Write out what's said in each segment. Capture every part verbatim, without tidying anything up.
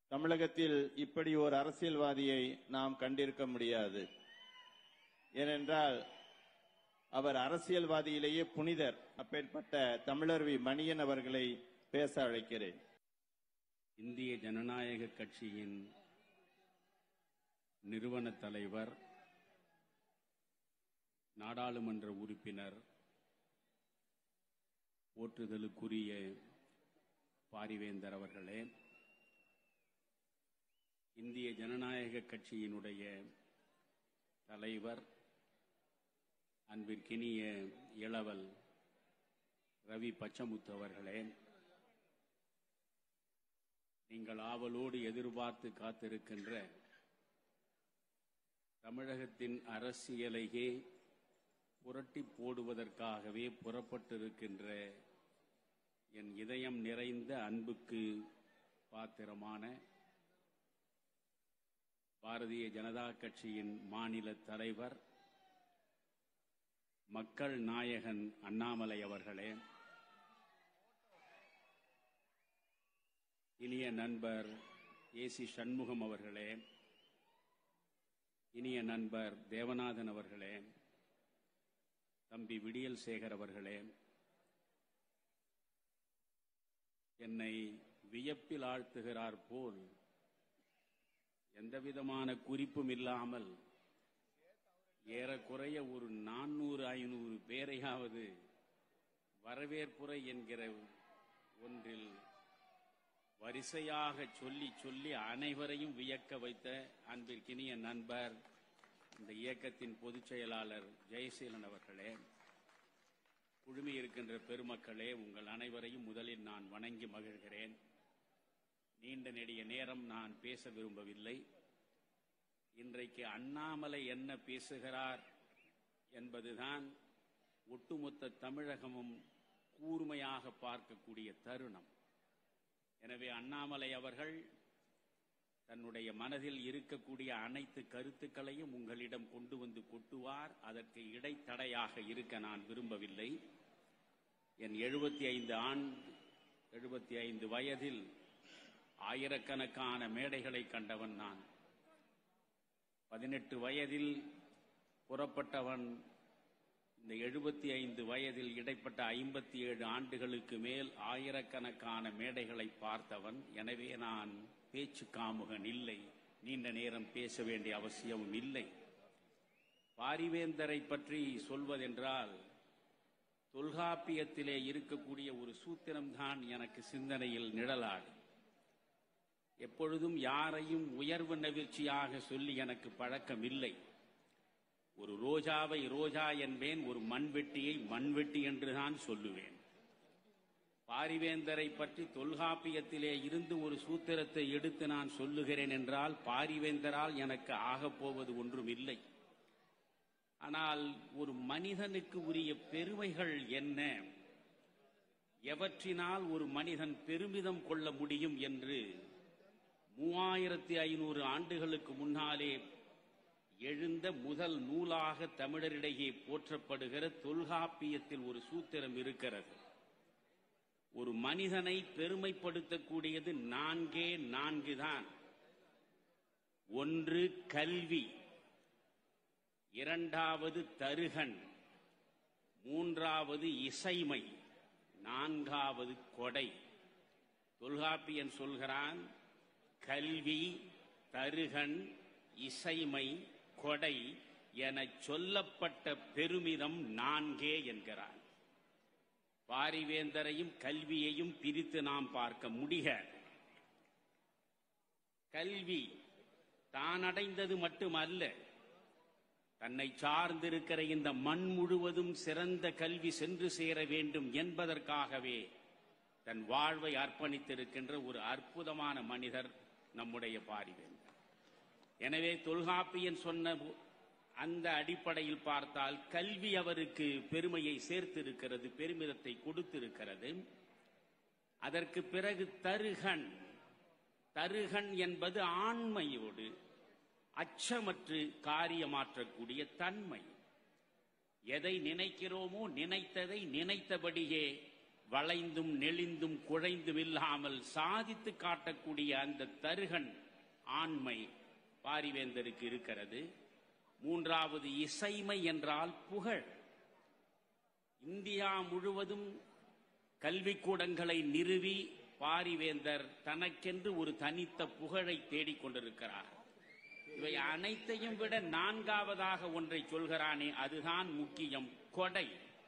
தமிழகத்தில் இப்படி ஒரு அரசியல்வாதியை நாம் கண்டிருக்க முடியாது. ஏனென்றால் அவர் அரசியல்வாதியிலேயே புனிதர். அப்பேற்பட்ட தமிழருவி மணியன் அவர்களை பேச அழைக்கிறேன். இந்திய ஜனநாயக கட்சியின் நிறுவன தலைவர், நாடாளுமன்ற உறுப்பினர், போற்றுதலுக்குரிய பாரிவேந்தர் அவர்களே, இந்திய ஜனநாயக கட்சியினுடைய தலைவர், அன்பிற்கினிய இளவல் ரவி பச்சமுத்து அவர்களே, நீங்கள் ஆவலோடு எதிர்பார்த்து காத்திருக்கின்ற தமிழகத்தின் அரசியலையே புரட்டி போடுவதற்காகவே புறப்பட்டிருக்கின்ற என் இதயம் நிறைந்த அன்புக்கு பாத்திரமான பாரதிய ஜனதா கட்சியின் மாநில தலைவர், மக்கள் நாயகன் அண்ணாமலை அவர்களே, இனிய நண்பர் ஏ சி சண்முகம் அவர்களே, இனிய நண்பர் தேவநாதன் அவர்களே, தம்பி விடியல் சேகர் அவர்களே, என்னை வியப்பில் ஆழ்த்துகிறார் போல் எந்தவிதமான குறிப்பும் இல்லாமல் ஏறக்குறைய ஒரு நானூறு ஐநூறு பேரையாவது வரவேற்புரை என்கிற ஒன்றில் வரிசையாக சொல்லி சொல்லி அனைவரையும் வியக்க வைத்த அன்பிற்கினிய நண்பர், இந்த இயக்கத்தின் பொதுச் செயலாளர் ஜெயசீலன் அவர்களே, குழுமி இருக்கின்ற பெருமக்களே, உங்கள் அனைவரையும் முதலில் நான் வணங்கி மகிழ்கிறேன். நீண்ட நெடிய நேரம் நான் பேச விரும்பவில்லை. இன்றைக்கு அண்ணாமலை என்ன பேசுகிறார் என்பதுதான் ஒட்டுமொத்த தமிழகமும் கூர்மையாக பார்க்கக்கூடிய தருணம். எனவே அண்ணாமலை அவர்கள் தன்னுடைய மனதில் இருக்கக்கூடிய அனைத்து கருத்துக்களையும் உங்களிடம் கொண்டு வந்து கொட்டுவார். அதற்கு இடைத்தடையாக இருக்க நான் விரும்பவில்லை. என் எழுபத்தி ஐந்து ஆண்டு எழுபத்தி ஐந்து வயதில் ஆயிரக்கணக்கான மேடைகளை கண்டவன் நான். பதினெட்டு வயதில் புறப்பட்டவன். இந்த எழுபத்தி ஐந்து வயதில் இடைப்பட்ட ஐம்பத்தி ஏழு ஆண்டுகளுக்கு மேல் ஆயிரக்கணக்கான மேடைகளை பார்த்தவன். எனவே நான் பேச்சு காமுகன் இல்லை, நீண்ட நேரம் பேச வேண்டிய அவசியமும் இல்லை. பாரிவேந்தரை பற்றி சொல்வதென்றால் தொல்காப்பியத்திலே இருக்கக்கூடிய ஒரு சூத்திரம்தான் எனக்கு சிந்தனையில் நிழலாடும். எப்பொழுதும் யாரையும் உயர்வு நெகிழ்ச்சியாக சொல்லி எனக்கு பழக்கம் இல்லை. ஒரு ரோஜாவை ரோஜா என்பேன், ஒரு மண்வெட்டியை மண்வெட்டி என்றுதான் சொல்லுவேன். பாரிவேந்தரை பற்றி தொல்காப்பியத்திலே இருந்து ஒரு சூத்திரத்தை எடுத்து நான் சொல்லுகிறேன் என்றால் பாரிவேந்தரால் எனக்கு ஆகப்போவது ஒன்றும் இல்லை. ஆனால் ஒரு மனிதனுக்கு உரிய பெருமைகள் என்ன, எவற்றினால் ஒரு மனிதன் பெருமிதம் கொள்ள முடியும் என்று மூவாயிரத்தி ஐநூறு ஆண்டுகளுக்கு முன்னாலே எழுந்த முதல் நூலாக தமிழரிடையே போற்றப்படுகிற தொல்காப்பியத்தில் ஒரு சூத்திரம் இருக்கிறது. ஒரு மனிதனை பெருமைப்படுத்தக்கூடியது நான்கே நான்குதான். ஒன்று கல்வி, இரண்டாவது தருகன், மூன்றாவது இசைமை, நான்காவது கொடை. தொல்காப்பியன் சொல்கிறான், கல்வி, தருகன், இசைமை, கொடை என சொல்லப்பட்ட பெருமிதம் நான்கே என்கிறார். பாரிவேந்தரையும் கல்வியையும் பிரித்து நாம் பார்க்க முடியாது. கல்வி தான் அடைந்தது மட்டுமல்ல, தன்னை சார்ந்திருக்கிற இந்த மண் முழுவதும் சிறந்த கல்வி சென்று சேர வேண்டும் என்பதற்காகவே தன் வாழ்வை அர்ப்பணித்திருக்கின்ற ஒரு அற்புதமான மனிதர் நம்முடைய பாரிவேந்தர். எனவே தொல்காப்பியன் சொன்ன அந்த அடிப்படையில் பார்த்தால் கல்வி அவருக்கு பெருமையை சேர்த்திருக்கிறது, பெருமிதத்தை கொடுத்திருக்கிறது. அதற்கு பிறகு தருகன். தருகன் என்பது ஆண்மையோடு அச்சமற்று காரியமாற்றக்கூடிய தன்மை. எதை நினைக்கிறோமோ நினைத்ததை நினைத்தபடியே வளைந்தும் நெளிந்தும் குழைந்தும் இல்லாமல் சாதித்து காட்டக்கூடிய அந்த தருகன் ஆண்மை பாரிவேந்தருக்கு இருக்கிறது. மூன்றாவது, இசைமை என்றால் புகழ். இந்தியா முழுவதும் கல்விக்கூடங்களை நிறுவி பாரிவேந்தர் தனக்கென்று ஒரு தனித்த புகழை தேடிக் கொண்டிருக்கிறார். இவை அனைத்தையும் விட நான்காவதாக ஒன்றை சொல்கிறானே, அதுதான் முக்கியம், கொடை.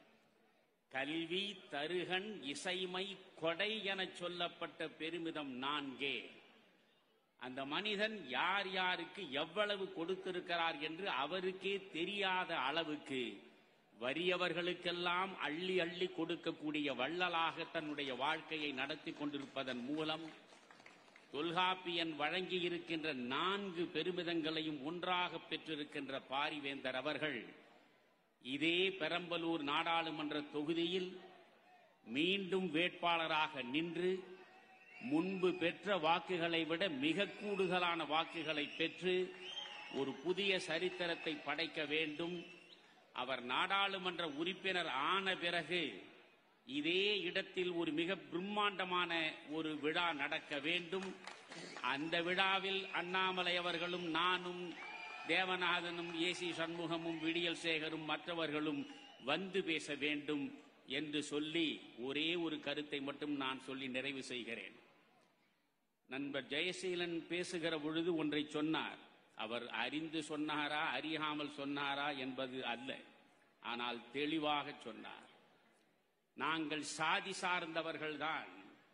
கல்வி, தருகன், இசைமை, கொடை என சொல்லப்பட்ட பெருமிதம் நான்கே. அந்த மனிதன் யார் யாருக்கு எவ்வளவு கொடுத்திருக்கிறார் என்று அவருக்கே தெரியாத அளவுக்கு வறியவர்களுக்கெல்லாம் அள்ளி அள்ளி கொடுக்கக்கூடிய வள்ளலாக தன்னுடைய வாழ்க்கையை நடத்தி கொண்டிருப்பதன் மூலம் தொல்காப்பியன் வழங்கி இருக்கின்ற நான்கு பெருமிதங்களையும் ஒன்றாக பெற்றிருக்கின்ற பாரிவேந்தர் அவர்கள் இதே பெரம்பலூர் நாடாளுமன்ற தொகுதியில் மீண்டும் வேட்பாளராக நின்று முன்பு பெற்ற வாக்குகளை விட மிக கூடுதலான வாக்குகளை பெற்று ஒரு புதிய சரித்திரத்தை படைக்க வேண்டும். அவர் நாடாளுமன்ற உறுப்பினர் ஆன பிறகு இதே இடத்தில் ஒரு மிக பிரம்மாண்டமான ஒரு விழா நடக்க வேண்டும். அந்த விழாவில் அண்ணாமலை அவர்களும் நானும் தேவநாதனும் ஏசி சண்முகமும் விடியல் சேகரும் மற்றவர்களும் வந்து பேச வேண்டும் என்று சொல்லி ஒரே ஒரு கருத்தை மட்டும் நான் சொல்லி நிறைவு செய்கிறேன். நண்பர் ஜெயசீலன் பேசுகிற பொழுது ஒன்றை சொன்னார். அவர் அறிந்து சொன்னாரா அறியாமல் சொன்னாரா என்பது அல்ல, ஆனால் தெளிவாக சொன்னார். நாங்கள் சாதி சார்ந்தவர்கள்தான்,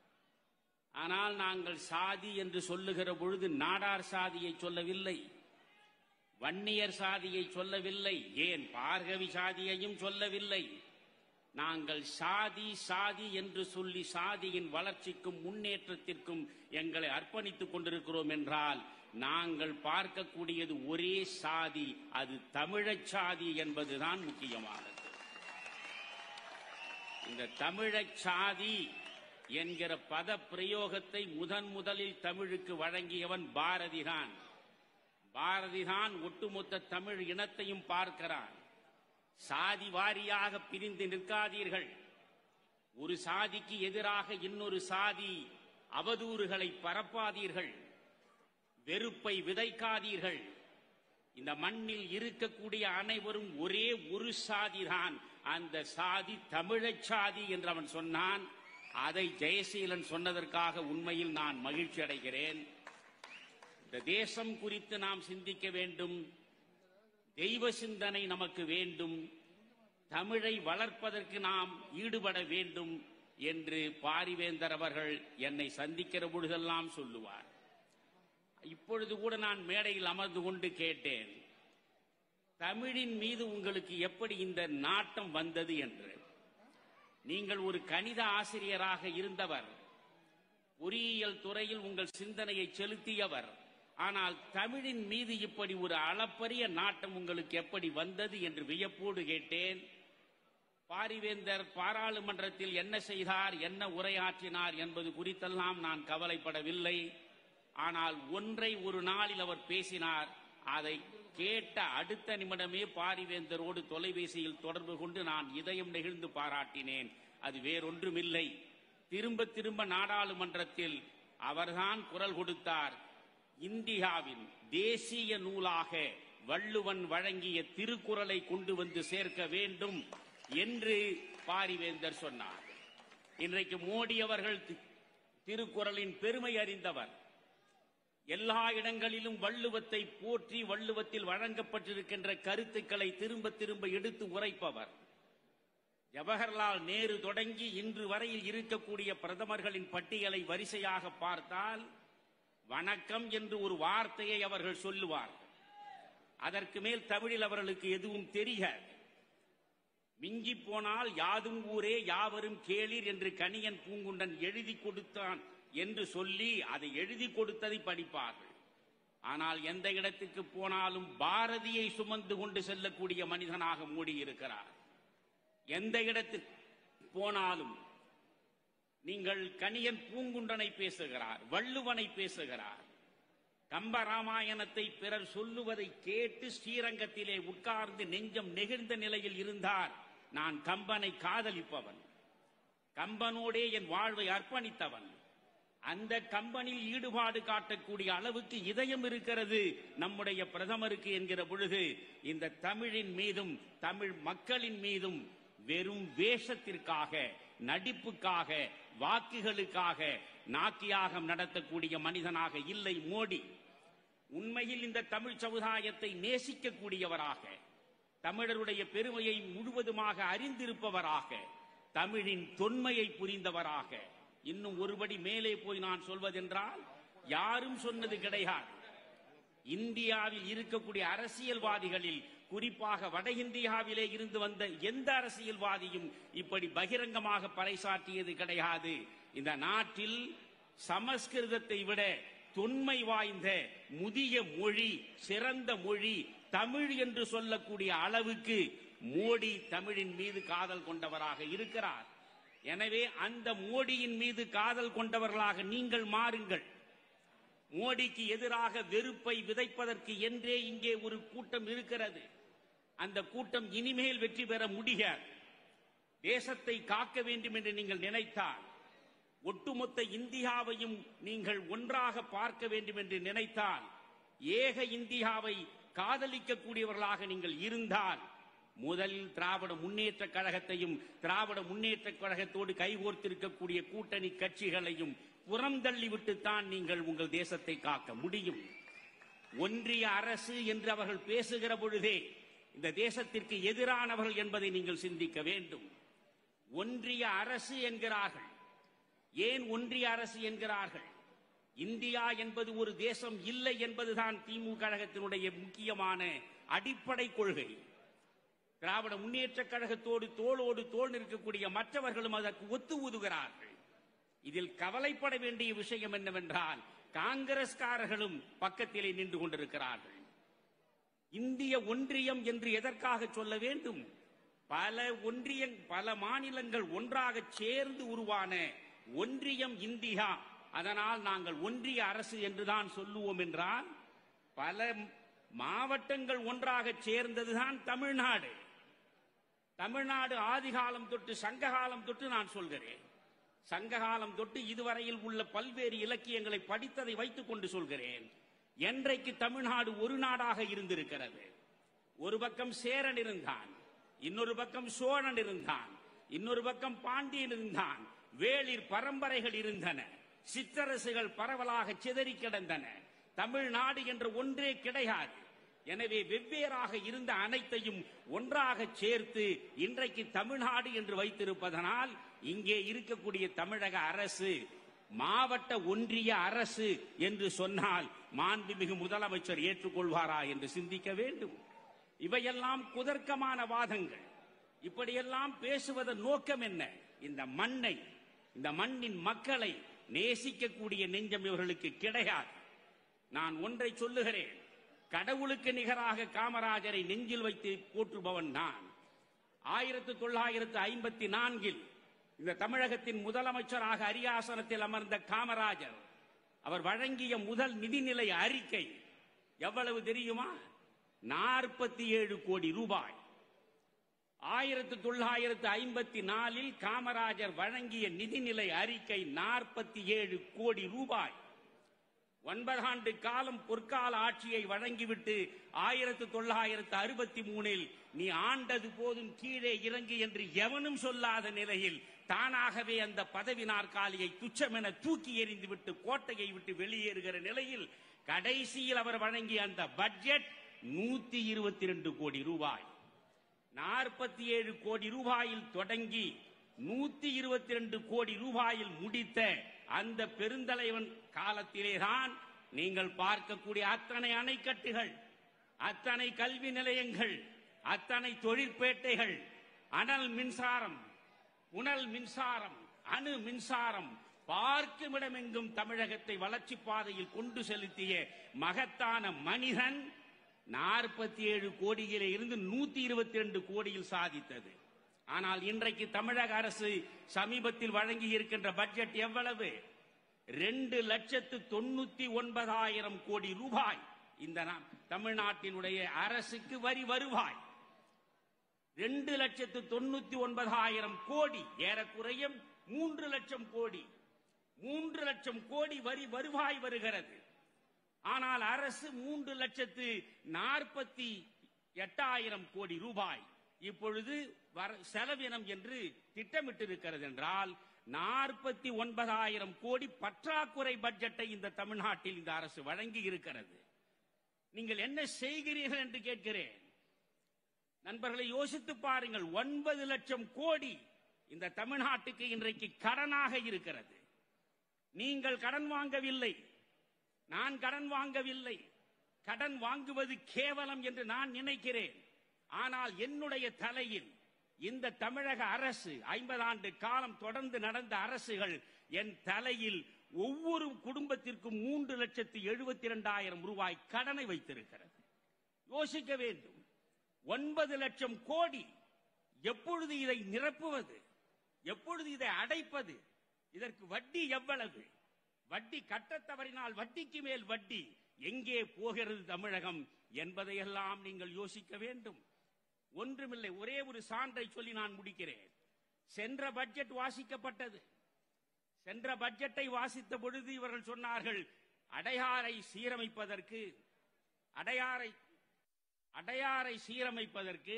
ஆனால் நாங்கள் சாதி என்று சொல்லுகிற பொழுது நாடார் சாதியை சொல்லவில்லை, வன்னியர் சாதியை சொல்லவில்லை, ஏன் பார்கவி சாதியையும் சொல்லவில்லை. நாங்கள் சாதி சாதி என்று சொல்லி சாதியின் வளர்ச்சிக்கும் முன்னேற்றத்திற்கும் எங்களை அர்ப்பணித்துக் கொண்டிருக்கிறோம் என்றால் நாங்கள் பார்க்கக்கூடியது ஒரே சாதி, அது தமிழச் சாதி என்பதுதான் முக்கியமானது. இந்த தமிழச் சாதி என்கிற பத பிரயோகத்தை முதன் முதலில் தமிழுக்கு வழங்கியவன் பாரதிதான். பாரதிதான் ஒட்டுமொத்த தமிழ் இனத்தையும் பார்க்கிறான். சாதி வாரியாக பிரிந்து நிற்காதீர்கள். ஒரு சாதிக்கு எதிராக இன்னொரு சாதி அவதூறுகளை பரப்பாதீர்கள். வெறுப்பை விதைக்காதீர்கள். இந்த மண்ணில் இருக்கக்கூடிய அனைவரும் ஒரே ஒரு சாதிதான், அந்த சாதி தமிழச் சாதி என்று அவன் சொன்னான். அதை ஜெயசீலன் சொன்னதற்காக உண்மையில் நான் மகிழ்ச்சி அடைகிறேன். இந்த தேசம் குறித்து நாம் சிந்திக்க வேண்டும், தெய்வ சிந்தனை நமக்கு வேண்டும், தமிழை வளர்ப்பதற்கு நாம் ஈடுபட வேண்டும் என்று பாரிவேந்தர் அவர்கள் என்னை சந்திக்கிற பொழுதெல்லாம் சொல்லுவார். இப்பொழுது கூட நான் மேடையில் அமர்ந்து கொண்டு கேட்டேன், தமிழின் மீது உங்களுக்கு எப்படி இந்த நாட்டம் வந்தது என்று. நீங்கள் ஒரு கணித ஆசிரியராக இருந்தவர், பொறியியல் துறையில் உங்கள் சிந்தனையை செலுத்தியவர், ஆனால் தமிழின் மீது இப்படி ஒரு அளப்பரிய நாட்டம் உங்களுக்கு எப்படி வந்தது என்று வியப்போடு கேட்டேன். பாரிவேந்தர் பாராளுமன்றத்தில் என்ன செய்தார், என்ன உரையாற்றினார் என்பது குறித்தெல்லாம் நான் கவலைப்படவில்லை. ஆனால் ஒன்றை ஒரு நாளில் அவர் பேசினார். அதை கேட்ட அடுத்த நிமிடமே பாரிவேந்தரோடு தொலைபேசியில் தொடர்பு கொண்டு நான் இதயம் நெகிழ்ந்து பாராட்டினேன். அது வேறொன்றுமில்லை, திரும்ப திரும்ப நாடாளுமன்றத்தில் அவர்தான் குரல் கொடுத்தார். இந்தியாவின் தேசிய நூலாக வள்ளுவன் வழங்கிய திருக்குறளை கொண்டு வந்து சேர்க்க வேண்டும் என்று பாரிவேந்தர் சொன்னார். இன்றைக்கு மோடி அவர்கள் திருக்குறளின் பெருமை அறிந்தவர். எல்லா இடங்களிலும் வள்ளுவத்தை போற்றி வள்ளுவத்தில் வழங்கப்பட்டிருக்கின்ற கருத்துக்களை திரும்ப திரும்ப எடுத்து உரைப்பவர். ஜவஹர்லால் நேரு தொடங்கி இன்று வரையில் இருக்கக்கூடிய பிரதமர்களின் பட்டியலை வரிசையாக பார்த்தால் வணக்கம் என்று ஒரு வார்த்தையை அவர்கள் சொல்லுவார். அதற்கு மேல் தமிழில் அவர்களுக்கு எதுவும் தெரியாது. மிஞ்சி போனால் யாதும் ஊரே யாவரும் கேளீர் என்று கணியன் பூங்குண்டன் எழுதி கொடுத்தான் என்று சொல்லி அதை எழுதி கொடுத்ததை படிப்பார்கள். ஆனால் எந்த இடத்துக்கு போனாலும் பாரதியை சுமந்து கொண்டு செல்லக்கூடிய மனிதனாக மூடி இருக்கிறார். எந்த இடத்துக்கு போனாலும் நீங்கள் கணியன் பூங்குண்டனை பேசுகிறார், வள்ளுவனை பேசுகிறார். கம்பராமாயணத்தை பிறர் சொல்லுவதை கேட்டு ஸ்ரீரங்கத்திலே உட்கார்ந்து நெஞ்சம் நெகிழ்ந்த நிலையில் இருந்தார். நான் கம்பனை காதலிப்பவன். கம்பனோடே என் வாழ்வை அர்ப்பணித்தவன். அந்த கம்பனில் ஈடுபாடு காட்டக்கூடிய அளவுக்கு இதயம் இருக்கிறது நம்முடைய பிரதமருக்கு என்கிற பொழுது, இந்த தமிழின் மீதும் தமிழ் மக்களின் மீதும் வெறும் வேஷத்திற்காக, நடிப்புக்காக, வாக்குகளுக்காக நாக்கியாகம் நடத்தக்கூடிய மனிதனாக இல்லை மோடி. உண்மையில் இந்த தமிழ் சமுதாயத்தை நேசிக்கக்கூடியவராக, தமிழருடைய பெருமையை முழுவதுமாக அறிந்திருப்பவராக, தமிழின் தொன்மையை புரிந்தவராக. இன்னும் ஒருபடி மேலே போய் நான் சொல்வதென்றால், யாரும் சொன்னது கிடையாது. இந்தியாவில் இருக்கக்கூடிய அரசியல்வாதிகளில், குறிப்பாக வட இந்தியாவிலே இருந்து வந்த எந்த அரசியல்வாதியும் இப்படி பகிரங்கமாக பறைசாற்றியது கிடையாது. இந்த நாட்டில் சமஸ்கிருதத்தை விட தொன்மை வாய்ந்த முதிய மொழி, சிறந்த மொழி தமிழ் என்று சொல்லக்கூடிய அளவுக்கு மோடி தமிழின் மீது காதல் கொண்டவராக இருக்கிறார். எனவே அந்த மோடியின் மீது காதல் கொண்டவர்களாக நீங்கள் மாறுங்கள். மோடிக்கு எதிராக வெறுப்பை விதைப்பதற்கு என்றே இங்கே ஒரு கூட்டம் இருக்கிறது. அந்த கூட்டம் இனிமேல் வெற்றி பெற முடியாது. தேசத்தை காக்க வேண்டும் என்று நீங்கள் நினைத்தால், ஒட்டுமொத்த இந்தியாவையும் நீங்கள் ஒன்றாக பார்க்க வேண்டும் என்று நினைத்தால், ஏக இந்தியாவை காதலிக்கக்கூடியவர்களாக நீங்கள் இருந்தால், முதலில் திராவிட முன்னேற்ற கழகத்தையும் திராவிட முன்னேற்ற கழகத்தோடு கைகோர்த்திருக்கக்கூடிய கூட்டணி கட்சிகளையும் புறம் தள்ளிவிட்டுத்தான் நீங்கள் உங்கள் தேசத்தை காக்க முடியும். ஒன்றிய அரசு என்று அவர்கள் பேசுகிற பொழுதே இந்த தேசத்திற்கு எதிரானவர்கள் என்பதை நீங்கள் சிந்திக்க வேண்டும். ஒன்றிய அரசு என்கிறார்கள். ஏன் ஒன்றிய அரசு என்கிறார்கள்? இந்தியா என்பது ஒரு தேசம் இல்லை என்பதுதான் திமுக கழகத்தினுடைய முக்கியமான அடிப்படை கொள்கை. திராவிட முன்னேற்ற கழகத்தோடு தோளோடு தோள் நிற்கக்கூடிய மற்றவர்களும் அதற்கு ஒத்து ஊதுகிறார்கள். இதில் கவலைப்பட வேண்டிய விஷயம் என்னவென்றால், காங்கிரஸ்காரர்களும் பக்கத்திலே நின்று கொண்டிருக்கிறார்கள். இந்திய ஒன்றியம் என்று எதற்காக சொல்ல வேண்டும்? பல ஒன்றிய பல மாநிலங்கள் ஒன்றாக சேர்ந்து உருவான ஒன்றியம் இந்தியா. அதனால் நாங்கள் ஒன்றிய அரசு என்றுதான் சொல்லுவோம் என்றால், பல மாவட்டங்கள் ஒன்றாக சேர்ந்ததுதான் தமிழ்நாடு. தமிழ்நாடு ஆதிகாலம் தொட்டு, சங்ககாலம் தொட்டு நான் சொல்கிறேன். சங்ககாலம் தொட்டு இதுவரையில் உள்ள பல்வேறு இலக்கியங்களை படித்ததை வைத்துக் கொண்டு சொல்கிறேன். என்றைக்கு தமிழ்நாடு ஒரு நாடாக இருந்திருக்கிறது? ஒரு பக்கம் சேரன் இருந்தான், இன்னொரு பக்கம் சோழன் இருந்தான், இன்னொரு பக்கம் பாண்டியன் இருந்தான், வேளிர் பரம்பரைகள் இருந்தன, சிற்றரசுகள் பரவலாக சிதறி கிடந்தன. தமிழ்நாடு என்ற ஒன்றே கிடையாது. எனவே வெவ்வேறாக இருந்த அனைத்தையும் ஒன்றாக சேர்த்து இன்றைக்கு தமிழ்நாடு என்று வைத்திருப்பதனால், இங்கே இருக்கக்கூடிய தமிழக அரசு மாவட்ட ஒன்றிய அரசு என்று சொன்னால் மாண்புமிகு முதலமைச்சர் ஏற்றுக்கொள்வாரா என்று சிந்திக்க வேண்டும். இவையெல்லாம் குதர்க்கமான வாதங்கள். இப்படியெல்லாம் பேசுவதன் நோக்கம் என்ன? இந்த மண்ணை, இந்த மண்ணின் மக்களை நேசிக்கக்கூடிய நெஞ்சம் இவர்களுக்கு கிடையாது. நான் ஒன்றை சொல்லுகிறேன், கடவுளுக்கு நிகராக காமராஜரை நெஞ்சில் வைத்து போற்றுபவன் நான். ஆயிரத்தி தொள்ளாயிரத்து ஐம்பத்தி நான்கில் இந்த தமிழகத்தின் முதலமைச்சராக அரியாசனத்தில் அமர்ந்த காமராஜர் அவர் வழங்கிய முதல் நிதிநிலை அறிக்கை எவ்வளவு தெரியுமா? நாற்பத்தி ஏழு கோடி ரூபாய். ஆயிரத்தி தொள்ளாயிரத்து ஐம்பத்தி நாலில் காமராஜர் வழங்கிய நிதிநிலை அறிக்கை நாற்பத்தி ஏழு கோடி ரூபாய். ஒன்பதாண்டு காலம் பொற்கால ஆட்சியை வழங்கிவிட்டு ஆயிரத்தி தொள்ளாயிரத்து அறுபத்தி மூணில் நீ ஆண்டது போதும் கீழே இறங்கு என்று எவனும் சொல்லாத நிலையில் தானாகவே அந்த பதவி நாற்காலியை துச்சமென தூக்கி எறிந்துவிட்டு கோட்டையை விட்டு வெளியேறுகிற நிலையில் கடைசியில் அவர் வழங்கிய அந்த பட்ஜெட் நூத்தி இருபத்தி ரெண்டு கோடி ரூபாய். நாற்பத்தி ஏழு கோடி ரூபாயில் தொடங்கி நூத்தி இருபத்தி ரெண்டு கோடி ரூபாயில் முடித்த அந்த பெருந்தலைவன் காலத்திலேதான் நீங்கள் பார்க்கக்கூடிய அத்தனை அணைக்கட்டுகள், அத்தனை கல்வி நிலையங்கள், அத்தனை தொழிற்பேட்டைகள், அனல் மின்சாரம், புனல் மின்சாரம், அணு மின்சாரம், பார்க்குமிடமெங்கும் தமிழகத்தை வளர்ச்சி பாதையில் கொண்டு செலுத்திய மகத்தான மனிதன் நாற்பத்தி ஏழு கோடியிலே இருந்து நூத்தி இருபத்தி ரெண்டு கோடியில் சாதித்தது. ஆனால் இன்றைக்கு தமிழக அரசு சமீபத்தில் வழங்கி இருக்கின்ற பட்ஜெட் எவ்வளவு? ரெண்டு லட்சத்து தொண்ணூத்தி ஒன்பதாயிரம் கோடி ரூபாய். இந்த தமிழ்நாட்டினுடைய அரசுக்கு வரி வருவாய் ரெண்டு லட்சத்து தொண்ணூத்தி ஒன்பதாயிரம் கோடி, ஏறக்குறைய மூன்று லட்சம் கோடி மூன்று லட்சம் கோடி வரி வருவாய் வருகிறது. ஆனால் அரசு மூன்று லட்சத்து நாற்பத்தி எட்டாயிரம் கோடி ரூபாய் இப்பொழுது செலவினம் என்று திட்டமிட்டிருக்கிறது என்றால் நாற்பத்தி ஒன்பதாயிரம் கோடி பற்றாக்குறை பட்ஜெட்டை இந்த தமிழ்நாட்டில் இந்த அரசு வழங்கி இருக்கிறது. நீங்கள் என்ன செய்கிறீர்கள் என்று கேட்கிறேன். நண்பர்களை யோசித்து பாருங்கள். ஒன்பது லட்சம் கோடி இந்த தமிழ்நாட்டுக்கு இன்றைக்கு கடனாக இருக்கிறது. நீங்கள் கடன் வாங்கவில்லை, நான் கடன் வாங்கவில்லை. கடன் வாங்குவது கேவலம் என்று நான் நினைக்கிறேன். ஆனால் என்னுடைய தலையில் இந்த தமிழக அரசு ஐம்பது ஆண்டு காலம் தொடர்ந்து நடந்த அரசுகள் என் தலையில் ஒவ்வொரு குடும்பத்திற்கும் மூன்று லட்சத்து எழுபத்தி இரண்டாயிரம் ரூபாய் கடனை வைத்திருக்கிறது. யோசிக்க வேண்டும். ஒன்பது லட்சம் கோடி எப்பொழுது இதை நிரப்புவது? எப்பொழுது இதை அடைப்பது? இதற்கு வட்டி எவ்வளவு? வட்டி கட்டத் தவறினால் வட்டிக்கு மேல் வட்டி எங்கே போகிறது தமிழகம் என்பதையெல்லாம் நீங்கள் யோசிக்க வேண்டும். ஒன்றுமில்லை, ஒரே ஒரு சான்றை சொல்லி நான் முடிக்கிறேன். சென்ற பட்ஜெட் வாசிக்கப்பட்டது. சென்ற பட்ஜெட்டை வாசித்த பொழுது இவர்கள் சொன்னார்கள், அடையாரை சீரமைப்பதற்கு அடையாரை அடையாரை சீரமைப்பதற்கு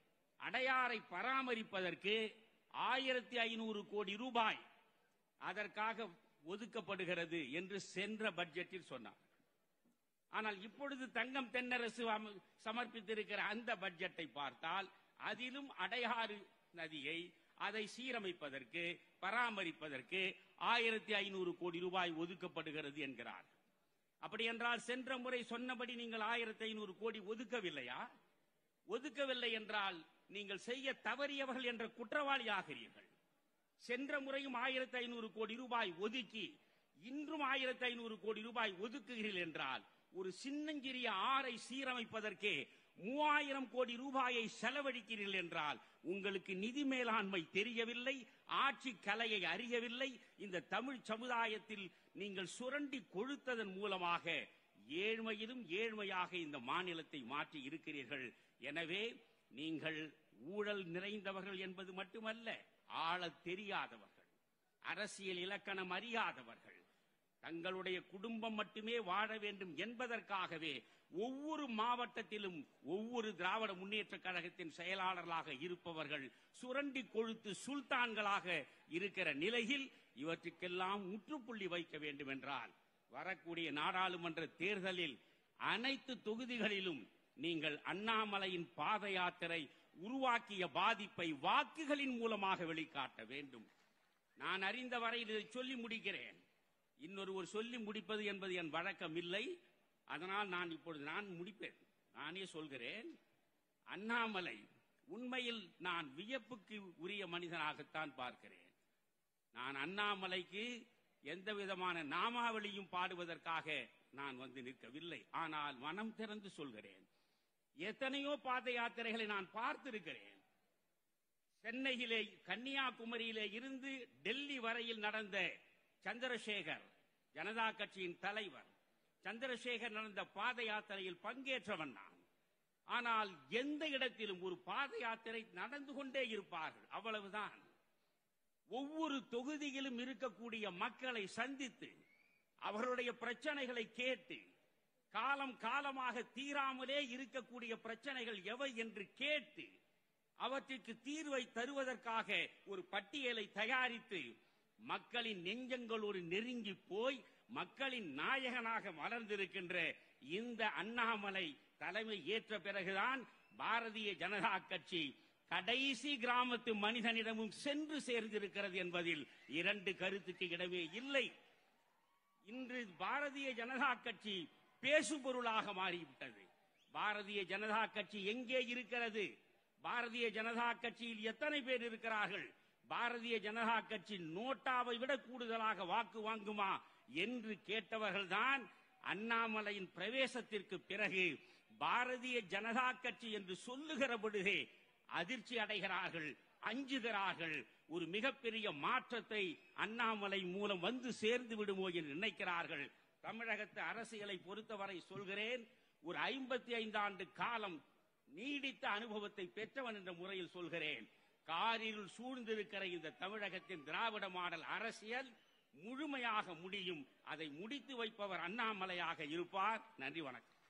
அடையாரை பராமரிப்பதற்கு ஆயிரத்தி ஐநூறு கோடி ரூபாய் அதற்காக ஒதுக்கப்படுகிறது என்று சென்ற பட்ஜெட்டில் சொன்னார். ஆனால் இப்பொழுது தங்கம் தென்னரசு சமர்ப்பித்திருக்கிற அந்த பட்ஜெட்டை பார்த்தால் அதிலும் அடையாறு நதியை அதை சீரமைப்பதற்கு பராமரிப்பதற்கு ஆயிரத்தி ஐநூறு கோடி ரூபாய் ஒதுக்கப்படுகிறது என்கிறார். அப்படி என்றால் சென்ற முறை சொன்னபடி நீங்கள் ஆயிரத்தி ஐநூறு கோடி ஒதுக்கவில்லையா? ஒதுக்கவில்லை என்றால் நீங்கள் செய்ய தவறியவர்கள் என்ற குற்றவாளி ஆகிறீர்கள். சென்ற முறையும் ஆயிரத்தி ஐநூறு கோடி ரூபாய் ஒதுக்கி இன்றும் ஆயிரத்தி ஐநூறு கோடி ரூபாய் ஒதுக்குகிறீர்கள் என்றால் ஒரு சின்னஞ்சிறிய ஆறை சீரமைப்பதற்கே மூவாயிரம் கோடி ரூபாயை செலவழிக்கிறீர்கள் என்றால் உங்களுக்கு நிதி மேலாண்மை தெரியவில்லை, ஆட்சி கலையை அறியவில்லை. இந்த தமிழ் சமுதாயத்தில் நீங்கள் சுரண்டி கொழுத்ததன் மூலமாக ஏழ்மையிலும் ஏழ்மையாக இந்த மாநிலத்தை மாற்றி இருக்கிறீர்கள். எனவே நீங்கள் ஊழல் நிறைந்தவர்கள் என்பது மட்டுமல்ல, ஆளத் தெரியாதவர்கள், அரசியல் இலக்கணம் அறியாதவர்கள், தங்களுடைய குடும்பம் மட்டுமே வாழ வேண்டும் என்பதற்காகவே ஒவ்வொரு மாவட்டத்திலும் ஒவ்வொரு திராவிட முன்னேற்ற கழகத்தின் செயலாளர்களாக இருப்பவர்கள் சுரண்டி கொழுத்து சுல்தான்களாக இருக்கிற நிலையில் இவற்றுக்கெல்லாம் முற்றுப்புள்ளி வைக்க வேண்டும் என்றால் வரக்கூடிய நாடாளுமன்ற தேர்தலில் அனைத்து தொகுதிகளிலும் நீங்கள் அண்ணாமலையின் பாத யாத்திரை உருவாக்கிய பாதிப்பை வாக்குகளின் மூலமாக வெளிக்காட்ட வேண்டும். நான் அறிந்த வரையில் இதை சொல்லி முடிக்கிறேன். இன்னொருவர் சொல்லி முடிப்பது என்பது என் வழக்கம் இல்லை. அதனால் நான் இப்பொழுது நான் முடிப்பேன். நானே சொல்கிறேன், அண்ணாமலை உண்மையில் நான் வியப்புக்கு உரிய மனிதனாகத்தான் பார்க்கிறேன். நான் அண்ணாமலைக்கு எந்த விதமான நாமாவளியும் பாடுவதற்காக நான் வந்து நிற்கவில்லை. ஆனால் மனம் திறந்து சொல்கிறேன், எத்தனையோ பாத யாத்திரைகளை நான் பார்த்திருக்கிறேன். சென்னையிலே கன்னியாகுமரியிலே இருந்து டெல்லி வரையில் நடந்த சந்திரசேகர் ஜனதா கட்சியின் தலைவர் சந்திரசேகர் நடந்த பாத யாத்திரையில் பங்கேற்றவன் நான். ஆனால் எந்த இடத்திலும் ஒரு பாத யாத்திரை நடந்து கொண்டே இருப்பார்கள், அவ்வளவுதான். ஒவ்வொரு தொகுதியிலும் இருக்கக்கூடிய மக்களை சந்தித்து அவர்களுடைய பிரச்சனைகளை கேட்டு காலம் காலமாக தீராமலே இருக்கக்கூடிய பிரச்சனைகள் எவை என்று கேட்டு அவற்றிற்கு தீர்வை தருவதற்காக ஒரு பட்டியலை தயாரித்து மக்களின் நெஞ்சங்களோடு நெருங்கி போய் மக்களின் நாயகனாக மலர்ந்திருக்கின்ற இந்த அண்ணாமலை தலைமை ஏற்ற பிறகுதான் பாரதிய ஜனதா கட்சி கடைசி கிராமத்து மனிதனிடமும் சென்று சேர்ந்திருக்கிறது என்பதில் இரண்டு கருத்துக்கு இடமே இல்லை. இன்று பாரதிய ஜனதா கட்சி பேசுபொருளாக மாறிவிட்டது. பாரதிய ஜனதா கட்சி எங்கே இருக்கிறது? பாரதிய ஜனதா கட்சியில் எத்தனை பேர் இருக்கிறார்கள்? பாரதிய ஜனதா கட்சி நோட்டாவை விட கூடுதலாக வாக்கு வாங்குமா என்று கேட்டவர்கள்தான் அண்ணாமலையின் பிரவேசத்திற்கு பிறகு பாரதிய ஜனதா கட்சி என்று சொல்லுகிற பொழுதே அதிர்ச்சி அடைகிறார்கள், அஞ்சுகிறார்கள். ஒரு மிகப்பெரிய மாற்றத்தை அண்ணாமலை மூலம் வந்து சேர்ந்து விடுமோ என்று நினைக்கிறார்கள். தமிழகத்து அரசியலை பொறுத்தவரை சொல்கிறேன், ஒரு ஐம்பத்தி ஐந்து ஆண்டு காலம் நீடித்த அனுபவத்தை பெற்றவன் என்ற முறையில் சொல்கிறேன். காரில் சூழ்ந்திருக்கிற இந்த தமிழகத்தின் திராவிட மாடல் அரசியல் முழுமையாக முடியும். அதை முடித்து வைப்பவர் அண்ணாமலையாக இருப்பார். நன்றி, வணக்கம்.